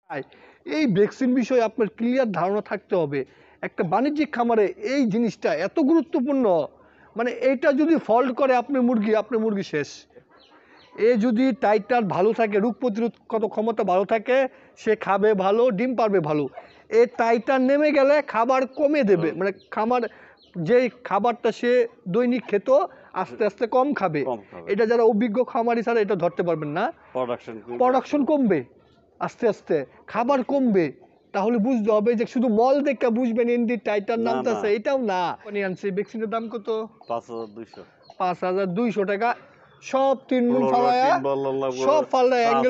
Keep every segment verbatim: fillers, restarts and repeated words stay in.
এই ভ্যাকসিন বিষয়ে আপনার ক্লিয়ার ধারণা থাকতে হবে। একটা বাণিজ্যিক খামারে এই জিনিসটা এত গুরুত্বপূর্ণ, মানে এইটা যদি ফল্ট করে আপনার মুরগি আপনার মুরগি শেষ। এ যদি টাইটার ভালো থাকে, রোগ প্রতিরোধ কত ক্ষমতা ভালো থাকে, সে খাবে ভালো, ডিম পারবে ভালো। এ টাইটার নেমে গেলে খাবার কমে দেবে, মানে খামার যে খাবারটা সে দৈনিক খেত আস্তে আস্তে কম খাবে। এটা যারা অভিজ্ঞ খামারি ছাড়া এটা ধরতে পারবেন না। প্রোডাকশন কমবে আস্তে আস্তে, খাবার কমবে। তাহলে বুঝতে হবে যে শুধু মল দেখে বুঝবেন এনডি টাইটার নামতেছে, এটাও না। আনছি ভ্যাকসিনের দাম কত? পাঁচ হাজার দুইশো পাঁচ হাজার দুইশো টাকা। সব তিন মুন ফালায়া, সব ফালায়া অ্যাঙ্গেল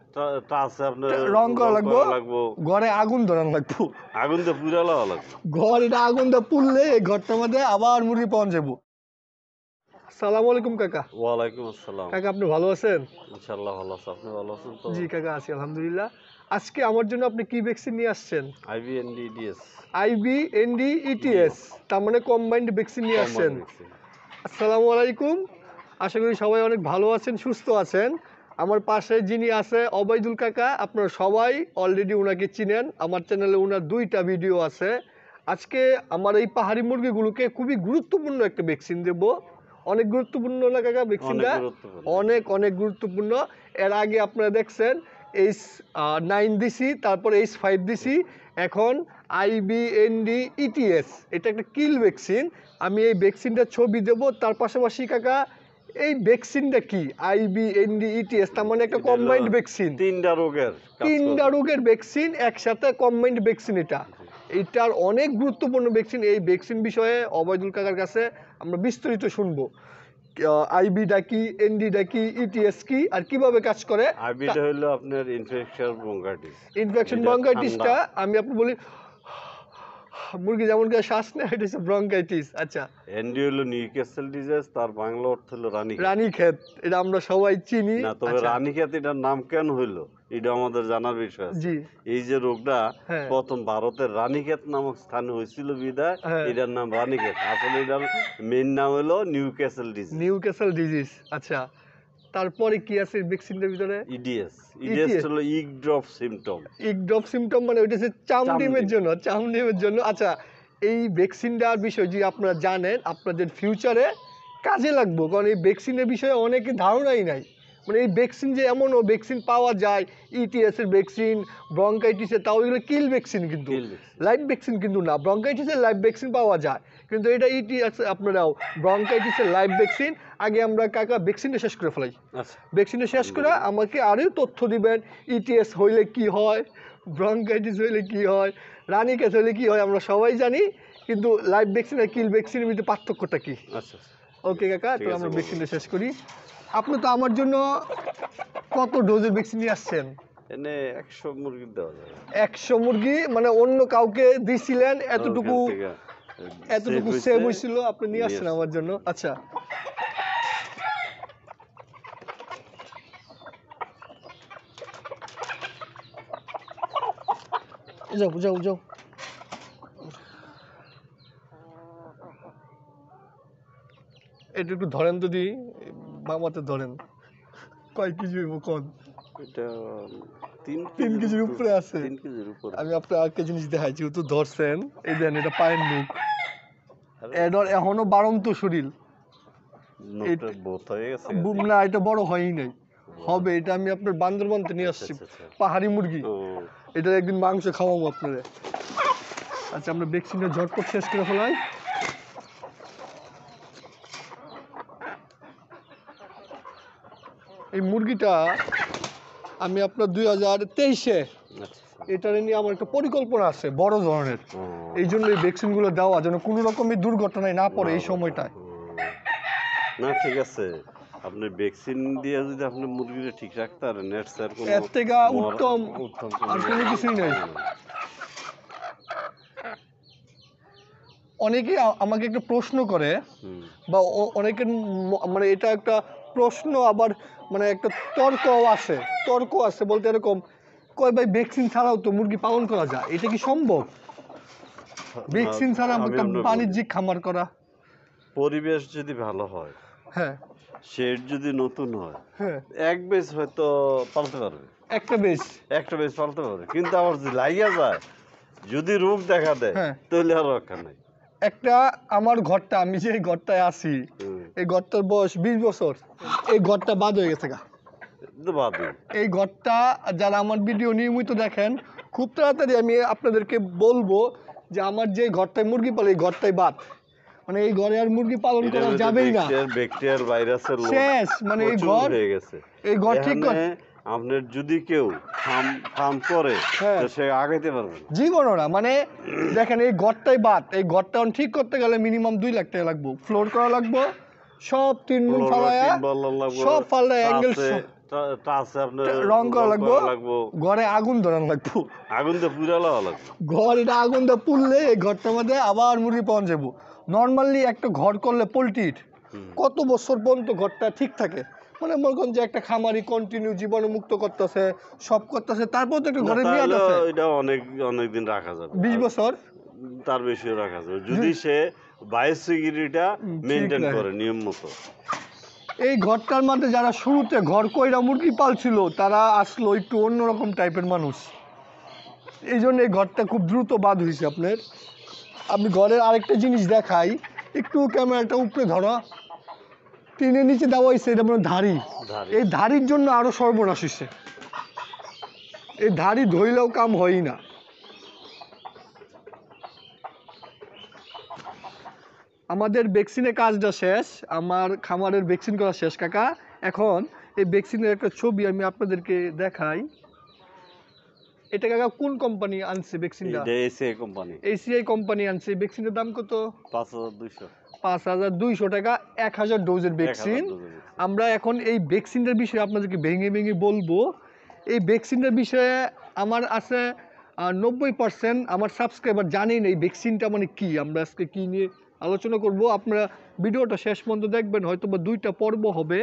রং করা লাগবো, ঘরে আগুন ধরান লাগবো, আগুন দিয়ে পুরালা লাগবে। ঘর এটা আগুন দিয়ে পুড়লে এই ঘরটার মধ্যে আবার মুরগি পাওয়া যাবো। আসসালামু আলাইকুম কাকা। ওয়ালাইকুম আসসালাম। কাকা আপনি ভালো আছেন? ইনশাআল্লাহ ভালো আছি, আপনি ভালো আছেন তো? জি কাকা আছি আলহামদুলিল্লাহ। আজকে আমার জন্য আপনি কি ভ্যাকসিন নিয়ে আসছেন? IB ND ETS. IB ND ETS, তার মানে কম্বাইন্ড ভ্যাকসিন নিয়ে আসছেন। আসসালামু আলাইকুম, আশা করি সবাই অনেক ভালো আছেন, সুস্থ আছেন। আমার পাশে যিনি আছে অবাইদুল কাকা, আপনারা সবাই অলরেডি ওনাকে চিনেন, আমার চ্যানেলে ওনার দুইটা ভিডিও আছে। আজকে আমার এই পাহাড়ি মুরগিগুলোকে খুবই গুরুত্বপূর্ণ একটা ভ্যাকসিন দেব। অনেক গুরুত্বপূর্ণ না কাকা ভ্যাকসিনটা? অনেক অনেক গুরুত্বপূর্ণ। এর আগে আপনারা দেখছেন এইচ নাইন দিছি, তারপর এইচ ফাইভ দিছি, এখন আইবিএনডি ইটিএস, এটা একটা কিল ভ্যাকসিন। আমি এই ভ্যাকসিনটার ছবি দেব। তার পাশাপাশি কাকা এই ভ্যাকসিনটা কি? আইবিএনডি ইটিএস, তার মানে একটা কম্বাইন্ড ভ্যাকসিন, তিনটা রোগের তিনটা রোগের ভ্যাকসিন একসাথে কম্বাইন্ড ভ্যাকসিন। এটা এটার অনেক গুরুত্বপূর্ণ ভ্যাকসিন। এই ভ্যাকসিন বিষয়ে অবাইদুল কাকার কাছে আমরা বিস্তারিত শুনবো। আইবিটা কি, এনডিটা কি, ইটিএস কি, আর কিভাবে কাজ করে। আইবিটা হলো আপনার ইনফেকশন ব্রঙ্কাইটিস। ইনফেকশন ব্রঙ্কাইটিসটা আমি আপনি বলি মুরগি যেমন করে শ্বাস নেয়, এটা হচ্ছে ব্রঙ্কাইটিস। আচ্ছা, এনডি হলো নিউক্যাসল ডিজিজ, তার বাংলা অর্থ হলো রানীক্ষেত। রানীক্ষেত, এটা আমরা সবাই চিনি না, তবে রানীক্ষেত এটার নাম কেন হইলো এটা আমাদের জানার বিষয় আছে। এই যে রোগটা প্রথম ভারতের রানীক্ষেত নামক স্থানে হয়েছিল বিধায় এটার নাম রানীক্ষেত। আসলে এটার মেইন নাম হলো নিউক্যাসল ডিজিজ। Newcastle disease. আচ্ছা, তারপরে কি আছে ভ্যাকসিনের ভিতরে? ইডিএস। ইডিএস হলো egg drop symptom. Egg drop symptom মানে ওইটা হচ্ছে চামড়িমের জন্য, চামড়িমের জন্য। আচ্ছা, এই ভ্যাকসিনটার বিষয় যে আপনারা জানেন আপনাদের ফিউচারে কাজে লাগবে, কারণ এই ভ্যাকসিনের বিষয়ে অনেকে ধারণাই নাই। মানে এই ভ্যাকসিন যে এমনও ভ্যাকসিন পাওয়া যায়, ইটিএস এর ভ্যাকসিন, ব্রঙ্কাইটিসের, তাও এগুলো কিল ভ্যাকসিন, কিন্তু লাইভ ভ্যাকসিন কিন্তু না। ব্রঙ্কাইটিসের লাইভ ভ্যাকসিন পাওয়া যায়, কিন্তু এটা ইটিএস আপনারাও ব্রঙ্কাইটিসের লাইভ ভ্যাকসিন। আগে আমরা কাকা ভ্যাকসিনটা শেষ করে ফেলাই। ভ্যাকসিনটা শেষ করে আমাকে আরও তথ্য দিবেন, ইটিএস হইলে কি হয়, ব্রঙ্কাইটিস হইলে কি হয়, রানীক্ষেত হইলে কি হয়, আমরা সবাই জানি, কিন্তু লাইভ ভ্যাকসিন আর কিল ভ্যাকসিনের মধ্যে পার্থক্যটা কি? আচ্ছা, ওকে কাকা, তো আমরা ভ্যাকসিনটা শেষ করি। আপনি তো আমার জন্য কত ডোজের ভ্যাকসিন নিয়ে আসছেন? এনে একশো মুরগি দেওয়া যাবে। একশো মুরগি, মানে অন্য কাউকে দিছিলেন, এতটুকু এতটুকু সেভ হয়েছিল, আপনি নিয়ে আসছেন আমার জন্য। আচ্ছা, যাও যাও যাও। এটা একটু ধরেন তো দি, মামাতে ধরেন। কয় কেজি হইব কোন? এটা তিন তিন কেজির উপরে আছে। তিন কেজির উপরে। আমি আপনার আরেকটা জিনিস দেখাই, যেহেতু ধরছেন, এই দেন এটা পায়ের মুখ, এডর এখনো বাড়ন্ত শরীর। না, এটা বড় হয়ই নাই, হবে। এটা আমি আপনার বান্দরবান থেকে নিয়ে আসছি, পাহাড়ি মুরগি। এটা একদিন মাংস খাওয়াবো আপনারা। আচ্ছা, আমরা ভ্যাকসিনটা ঝটপট শেষ করে ফেলাই। এই মুরগিটা আমি আপনার দুই হাজার তেইশে এটা নিয়ে আমার একটা পরিকল্পনা আছে বড় ধরনের, এই জন্য এই ভ্যাকসিনগুলো দেওয়া যেন কোনো রকমই দুর্ঘটনায় না পড়ে এই সময়টায়। না ঠিক আছে, আপনি ভ্যাকসিন দিয়ে যদি আপনি মুরগিটা ঠিক রাখতে পারেন, এর থেকে উত্তম আর কোনো কিছুই নেই। অনেকে আমাকে একটা প্রশ্ন করে, বা অনেকের মানে এটা একটা প্রশ্ন, আবার মানে একটা তর্কও আছে, তর্ক আছে বলতে এরকম কয়, ভাই ভ্যাকসিন ছাড়াও তো মুরগি পালন করা যায়, এটা কি সম্ভব? ভ্যাকসিন ছাড়া একটা বাণিজ্যিক খামার করা? পরিবেশ যদি ভালো হয়, হ্যাঁ, শেড যদি নতুন হয়, হ্যাঁ, এক বেশ হয়তো পালতে পারবে। একটা বেশ একটা বেশ পালতে পারে, কিন্তু আবার যদি লাগিয়া যায়, যদি রোগ দেখা দেয় তাহলে আর রক্ষা নাই। একটা আমার ঘরটা, আমি যে ঘরটায় আছি, এই ঘরটার বয়স বিশ বছর, এই ঘরটা বাদ হয়ে গেছে গা। এই ঘরটা যারা আমার ভিডিও নিয়মিত দেখেন, খুব তাড়াতাড়ি আমি আপনাদেরকে বলবো যে আমার যে ঘরটায় মুরগি পালে এই ঘরটাই বাদ, মানে এই ঘরে আর মুরগি পালন করা যাবেই না, ব্যাকটেরিয়ার ভাইরাসের শেষ। মানে এই ঘর হয়ে গেছে, এই ঘর ঠিক করে আপনার যদি কেউ ফার্ম করে সে আগাইতে পারবে না, জীবনও না। মানে দেখেন এই ঘরটাই বাদ, এই ঘরটা ঠিক করতে গেলে মিনিমাম দুই লাখ টাকা লাগবে, ফ্লোর করা লাগবে, সব তিন রুম ফালায়া সব ফালায়া অ্যাঙ্গেল রং করা লাগবে, ঘরে আগুন ধরানো লাগবে, আগুন দিয়ে পুরালো লাগবে, ঘর এটা আগুন দিয়ে পুড়লে এই ঘরটার মধ্যে আবার মুরগি পাওয়া যাবো। নর্মালি একটা ঘর করলে পোলট্রির কত বছর পর্যন্ত ঘরটা ঠিক থাকে, মানে মনে করেন যে একটা খামারি কন্টিনিউ জীবাণুমুক্ত করতেছে, সব করতেছে, তারপর তো একটা ঘরে মেয়াদ আছে, এটা অনেক অনেক দিন রাখা যাবে, বিশ বছর তার বেশিও রাখা যাবে যদি সে বায়োসিকিউরিটিটা মেইনটেইন করে নিয়ম মতো। এই ঘরটার মধ্যে যারা শুরুতে ঘর কইরা মুরগি পালছিল তারা আসলো একটু অন্যরকম টাইপের মানুষ, এই জন্য এই ঘরটা খুব দ্রুত বাদ হয়েছে আপনার। আপনি ঘরের আরেকটা জিনিস দেখাই, একটু ক্যামেরাটা উপরে ধরো, টিনের নিচে দেওয়া হয়েছে, এটা মানে ধাড়ি, এই ধাড়ির জন্য আরো সর্বনাশ হয়েছে, এই ধাড়ি ধইলেও কাম হয় না। আমাদের ভ্যাকসিনের কাজটা শেষ, আমার খামারের ভ্যাকসিন করা শেষ কাকা। এখন এই ভ্যাকসিনের একটা ছবি আমি আপনাদেরকে দেখাই। এটা কাকা কোন কোম্পানি আনছে ভ্যাকসিনটা? এটা এসিআই কোম্পানি। এসিআই কোম্পানি আনছে। ভ্যাকসিনের দাম কত? পাঁচ হাজার দুইশো। পাঁচ হাজার দুইশো টাকা এক হাজার ডোজের ভ্যাকসিন। আমরা এখন এই ভ্যাকসিনটার বিষয়ে আপনাদেরকে ভেঙে ভেঙে বলবো। এই ভ্যাকসিনটার বিষয়ে আমার আছে নব্বই পার্সেন্ট আমার সাবস্ক্রাইবার জানেন এই ভ্যাকসিনটা মানে কি। আমরা আজকে কি নিয়ে আলোচনা করব, আপনারা ভিডিওটা শেষ পর্যন্ত দেখবেন, হয়তো বা দুইটা পর্ব হবে,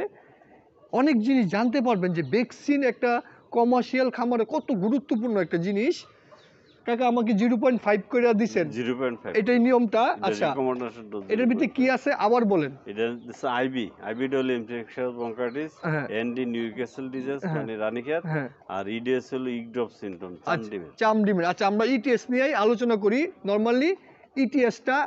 অনেক জিনিস জানতে পারবেন যে ভ্যাকসিন একটা কমার্শিয়াল খামারে কত গুরুত্বপূর্ণ একটা জিনিস। কাকা আমাকে জিরো পয়েন্ট ফাইভ করে দিচ্ছেন, জিরো পয়েন্ট ফাইভ এটাই নিয়মটা। আচ্ছা এটার ভিতরে কি আছে আবার বলেন। এটা আইবি আইবি হলো infectious bronchitis, ND Newcastle disease মানে রানীক্ষেত, আর ইডিএস হলো ইগড্রপ সিনড্রোম চামডিমের। চামডিমের আচ্ছা আমরা ইটিএস নিয়েই আলোচনা করি। নরমালি ইটিএসটা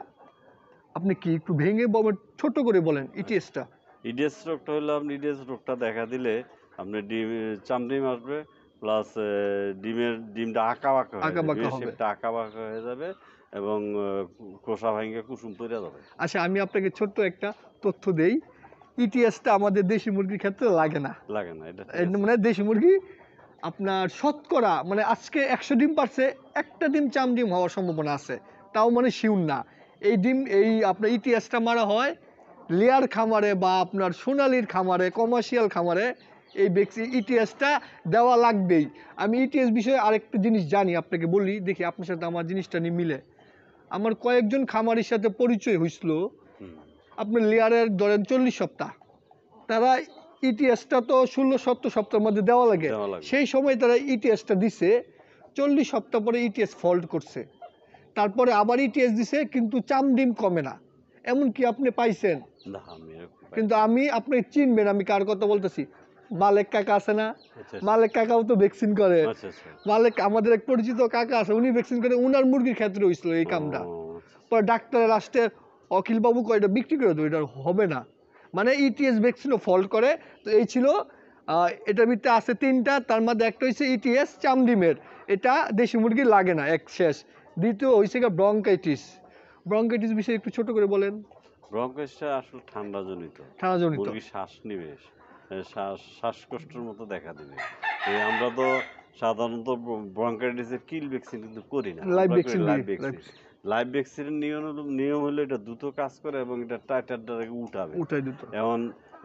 আপনি কি একটু ভেঙে ছোট করে বলেন ইটিএসটা। ইডিএস রোগটা হলো আপনি ইডিএস রোগটা দেখা দিলে আপনার ডিম চামডিম আসবে, প্লাস ডিমের ডিমটা আঁকা বাঁকা হবে, আঁকা বাঁকা হয়ে যাবে এবং কোষা ভাঙে কুসুম পড়ে যাবে। আচ্ছা আমি আপনাকে ছোট্ট একটা তথ্য দেই, ইটিএসটা আমাদের দেশি মুরগির ক্ষেত্রে লাগে না, লাগে না। এটা মানে দেশি মুরগি আপনার শতকরা মানে আজকে একশো ডিম পারছে, একটা ডিম চাম ডিম হওয়ার সম্ভাবনা আছে, তাও মানে শিউর না। এই ডিম এই আপনার ইটিএসটা মারা হয় লেয়ার খামারে বা আপনার সোনালির খামারে, কমার্শিয়াল খামারে এই ভ্যাকসিন ইটিএসটা দেওয়া লাগবেই। আমি ইটিএস বিষয়ে আরেকটা জিনিস জানি, আপনাকে বলি, দেখি আপনার সাথে আমার জিনিসটা নিয়ে মিলে। আমার কয়েকজন খামারির সাথে পরিচয় হয়েছিল, আপনার লেয়ারের ধরেন চল্লিশ সপ্তাহ, তারা ইটিএসটা তো ষোলো সতেরো সপ্তাহের মধ্যে দেওয়া লাগে, সেই সময় তারা ইটিএসটা দিছে, চল্লিশ সপ্তাহ পরে ইটিএস ফল্ট করছে, তারপরে আবার ইটিএস দিছে কিন্তু চাম ডিম কমে না। এমন কি আপনি পাইছেন? কিন্তু আমি আপনি চিনবেন আমি কার কথা বলতেছি। মালেক কাকা আছে না, মালেক কাকাও তো ভ্যাকসিন করে। মালেক আমাদের এক পরিচিত কাকা আছে, উনি ভ্যাকসিন করে, উনার মুরগির ক্ষেত্রে হয়েছিল এই কামটা। পরে ডাক্তারের লাস্টে অখিল বাবু কয় এটা বিক্রি করে দেবো, এটা হবে না, মানে ইটিএস ভ্যাকসিনও ফল্ট করে। তো এই ছিল এটার ভিতরে আছে তিনটা, তার মধ্যে একটা হচ্ছে ইটিএস চামডিমের, এটা দেশি মুরগি লাগে না, এক শেষ। দ্বিতীয় হয়েছে গিয়ে ব্রঙ্কাইটিস। ব্রঙ্কাইটিস বিষয়ে একটু ছোট করে বলেন। ব্রঙ্কাইটিসটা আসলে ঠান্ডা জনিত, ঠান্ডা জনিত, মুরগি শ্বাস নিবে, শ্বাসকষ্টের মতো দেখা দিবে। আমরা তো সাধারণত ব্রঙ্কাইটিসের কিল ভ্যাকসিন কিন্তু করি না, লাইভ ভ্যাকসিন। লাইভ ভ্যাকসিনের নিয়ম নিয়ম হলো এটা দ্রুত কাজ করে এবং এটা টাইটারটাকে উঠাবে, উঠাই দিত। এখন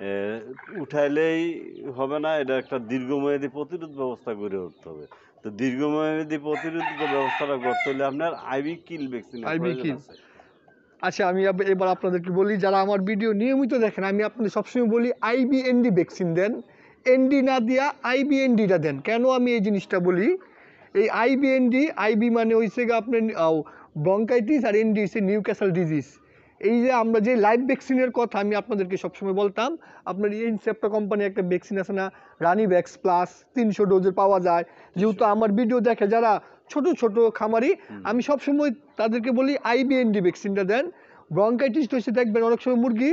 উঠাইলেই হবে না, এটা একটা দীর্ঘমেয়াদী প্রতিরোধ ব্যবস্থা গড়ে উঠতে হবে। তো দীর্ঘমেয়াদী প্রতিরোধ ব্যবস্থাটা করতে হলে আপনার IV kill vaccine. IV kill. আচ্ছা আমি এবার আপনাদেরকে বলি, যারা আমার ভিডিও নিয়মিত দেখেন, আমি আপনাদের সবসময় বলি আইবিএনডি ভ্যাকসিন দেন, এনডি না দিয়া আইবিএনডিটা দেন। কেন আমি এই জিনিসটা বলি, এই আইবিএনডি, আইবি মানে হয়েছে গিয়ে আপনার ব্রঙ্কাইটিস আর এনডি হচ্ছে নিউক্যাসল ডিজিজ। এই যে আমরা যে লাইভ ভ্যাকসিনের কথা আমি আপনাদেরকে সবসময় বলতাম, আপনার ইনসেপ্টা কোম্পানি একটা ভ্যাকসিন আছে না, রানিভ্যাক্স প্লাস তিনশো ডোজের পাওয়া যায়। যেহেতু আমার ভিডিও দেখে যারা ছোট ছোট খামারি, আমি সবসময় তাদেরকে বলি আইবিএনডি ভ্যাকসিনটা দেন। ব্রঙ্কাইটিস হচ্ছে দেখবেন অনেক সময় মুরগি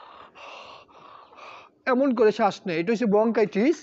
এমন করে শ্বাস নেয়, এটা হচ্ছে ব্রঙ্কাইটিস।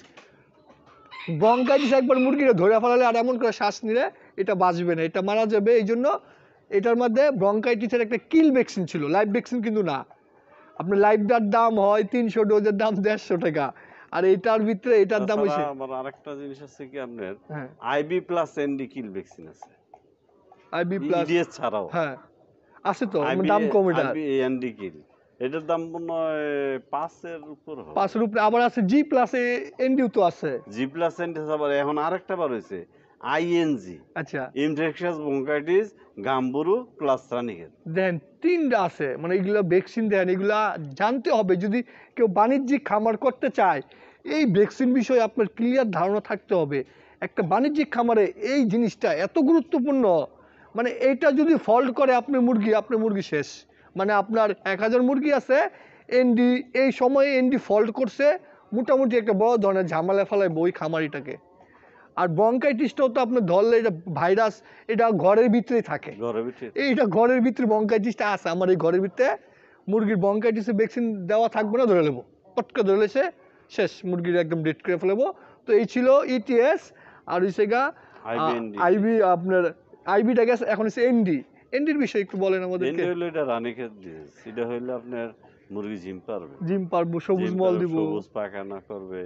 ব্রঙ্কাইটিস একবার মুরগিরা ধরে ফেলালে আর এমন করে শ্বাস নিলে এটা বাঁচবে না, এটা মারা যাবে। এই জন্য এটার মধ্যে ব্রঙ্কাইটিসের একটা কিল ভ্যাকসিন ছিল, লাইভ ভ্যাকসিন কিন্তু না। আপনার লাইভটার দাম হয় তিনশো, ডোজের দাম দেড়শো টাকা, আর এটার ভিতরে এটার দাম হইছে। আমার আরেকটা জিনিস আছে কি, আপনার IB plus ND kill vaccine আছে, আইবি প্লাস ইডিএস ছাড়াও হ্যাঁ আছে তো, দাম কম। এটা আইবি এনডি কিল, এটার দাম মনে হয় পাঁচের উপর হবে, পাঁচের উপরে। আবার আছে জি প্লাস এনডিও তো আছে, জি প্লাস এনডি। আবার এখন আরেকটা বার হইছে আইএনজি, আচ্ছা, infectious bronchitis gumboro plus Ranikhet. Then তিনটা আছে, মানে এগুলা ভ্যাকসিন দেন। এগুলা জানতে হবে, যদি কেউ বাণিজ্যিক খামার করতে চায় এই ভ্যাকসিন বিষয়ে আপনার ক্লিয়ার ধারণা থাকতে হবে। একটা বাণিজ্যিক খামারে এই জিনিসটা এত গুরুত্বপূর্ণ, মানে এইটা যদি ফল্ট করে আপনার মুরগি, আপনার মুরগি শেষ। মানে আপনার এক হাজার মুরগি আছে, এনডি এই সময়ে এনডি ফল্ট করছে, মোটামুটি একটা বড় ধরনের ঝামেলা ফেলায় বই খামারিটাকে। আর ব্রঙ্কাইটিসটাও তো আপনার ধরলে এটা ভাইরাস, এটা ঘরের ভিতরেই থাকে, এইটা ঘরের ভিতরে ব্রঙ্কাইটিসটা আছে। আমার এই ঘরের ভিতরে মুরগির ব্রঙ্কাইটিসের ভ্যাকসিন দেওয়া থাকবে না, ধরে নেবো, পটকা ধরে লেছে শেষ, মুরগির একদম ডেট করে ফেলবো। তো এই ছিল ইটিএস আর হচ্ছে গা আইবি, আপনার আইবিটা গেছে, এখন হচ্ছে এনডি। এনডির বিষয়ে একটু বলেন আমাদেরকে। এনডি হলো এটা রানীক্ষেত ডিজিজ, এটা হইলো আপনার মুরগি জিম পারবে, জিম পারবো, সবুজ মল দিব, সবুজ পায়খানা করবে,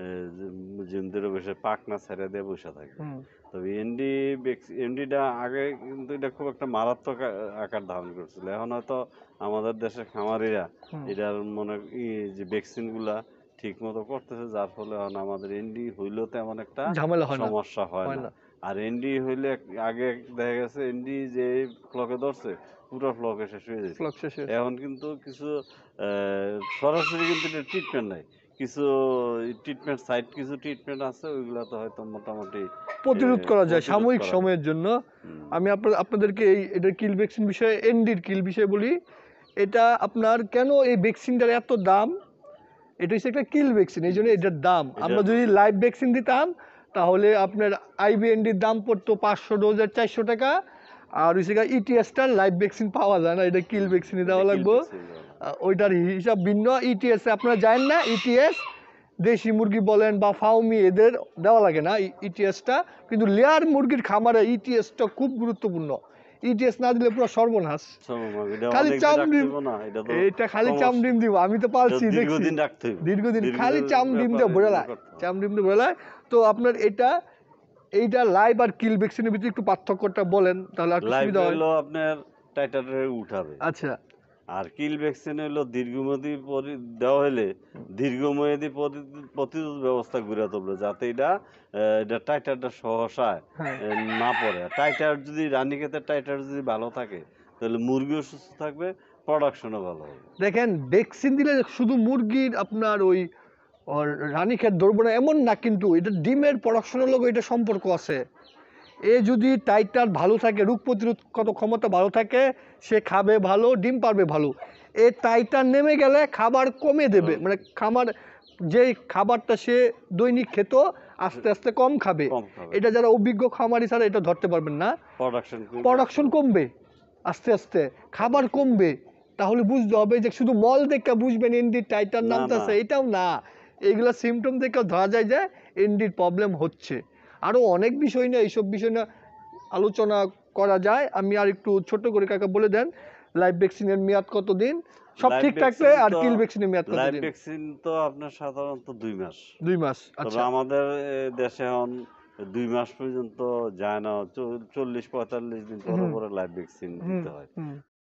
জিম ধরে বসে পাকনা ছেড়ে দিয়ে বসে থাকবে। তবে এনডি এনডিটা আগে কিন্তু এটা খুব একটা মারাত্মক আকার ধারণ করছিল। এখন হয়তো আমাদের দেশের খামারিরা এটার মনে যে ভ্যাকসিন গুলা ঠিক মতো করতেছে, যার ফলে আমাদের এনডি হইলেও তেমন একটা সমস্যা হয় না। আর এনডি হইলে আগে দেখা গেছে এনডি যে ফ্লকে ধরছে পুরো ফ্লকে শেষ হয়ে যাচ্ছে। এখন কিন্তু কিছু সরাসরি কিন্তু ট্রিটমেন্ট নাই, কিছু ট্রিটমেন্ট সাইট কিছু ট্রিটমেন্ট আছে, ওইগুলা তো হয়তো মোটামুটি প্রতিরোধ করা যায় সাময়িক সময়ের জন্য। আমি আপনাদেরকে এই এটার কিল ভ্যাকসিন বিষয়ে, এনডির কিল বিষয়ে বলি। এটা আপনার কেন এই ভ্যাকসিনটার এত দাম, এটা হচ্ছে একটা কিল ভ্যাকসিন, এই জন্য এটার দাম। আমরা যদি লাইভ ভ্যাকসিন দিতাম তাহলে আপনার আইবিএনডির দাম পড়তো পাঁচশো ডোজের চারশো টাকা, আর হচ্ছে ইটিএসটার লাইভ ভ্যাকসিন পাওয়া যায় না, এটা কিল ভ্যাকসিনই দেওয়া লাগবে, ওইটার হিসাব ভিন্ন। ইটিএস আপনারা জানেন না, ইটিএস দেশি মুরগি বলেন বা ফাউমি এদের দেওয়া লাগে না ইটিএসটা, কিন্তু লেয়ার মুরগির খামারে ইটিএসটা খুব গুরুত্বপূর্ণ। ইটিএস না দিলে পুরো সর্বনাশ, খালি চামড়িম, এটা খালি চামড়িম দিব, আমি তো পালছি দীর্ঘদিন দীর্ঘদিন খালি চামড়িম দিয়ে ভরালায়, চামড়িম দিয়ে ভরালায়। তো আপনার এটা এইটা লাইভ আর কিল ভ্যাকসিনের ভিতরে একটু পার্থক্যটা বলেন তাহলে আর সুবিধা হয়। লাইভ আপনার টাইটারে উঠাবে, আচ্ছা, আর কিল ভ্যাকসিন হলো দীর্ঘমেয়াদী দেওয়া হলে দীর্ঘমেয়াদী প্রতিরোধ ব্যবস্থা গড়ে তুলবে, যাতে এটা এটা টাইটারটা সহসায় না পড়ে। টাইটার যদি রানীক্ষেতের টাইটার যদি ভালো থাকে তাহলে মুরগিও সুস্থ থাকবে, প্রোডাকশনও ভালো হবে। দেখেন ভ্যাকসিন দিলে শুধু মুরগির আপনার ওই রানীক্ষেত ধরবো না এমন না, কিন্তু এটা ডিমের প্রোডাকশনের লোক এটা সম্পর্ক আছে। এ যদি টাইটার ভালো থাকে, রোগ প্রতিরোধ কত ক্ষমতা ভালো থাকে, সে খাবে ভালো, ডিম পারবে ভালো। এ টাইটার নেমে গেলে খাবার কমে দেবে, মানে খাবার যে খাবারটা সে দৈনিক খেত আস্তে আস্তে কম খাবে। এটা যারা অভিজ্ঞ খামারি ছাড়া এটা ধরতে পারবেন না, প্রোডাকশন কমবে আস্তে আস্তে, খাবার কমবে। তাহলে বুঝতে হবে যে শুধু মল দেখে বুঝবেন এনডির টাইটার নামতেছে, এটাও না। এইগুলো সিমটম দেখে ধরা যায় যে এনডির প্রবলেম হচ্ছে। আরও অনেক বিষয় না, এইসব বিষয় না আলোচনা করা যায়। আমি আর একটু ছোট করে কাকা বলে দেন লাইভ ভ্যাকসিনের মেয়াদ কতদিন, সব ঠিক থাকলে, আর কিল ভ্যাকসিনের মেয়াদ কতদিন? লাইভ ভ্যাকসিন তো আপনার সাধারণত দুই মাস। দুই মাস, আচ্ছা। আমাদের দেশে এখন দুই মাস পর্যন্ত যায় না, চল্লিশ পঁয়তাল্লিশ দিন পরে পরে লাইভ ভ্যাকসিন দিতে হয়।